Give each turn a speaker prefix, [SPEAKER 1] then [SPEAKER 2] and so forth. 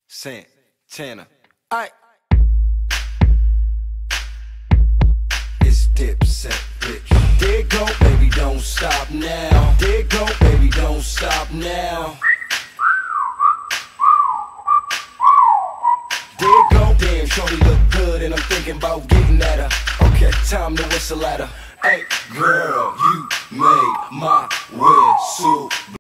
[SPEAKER 1] Santana. Aight. It's Dipset, bitch. There go, baby, don't stop now. There go, baby, don't stop now. There go, damn, shorty look good, and I'm thinking about getting at her. Okay, time to whistle at her. Hey, girl, you made my whistle.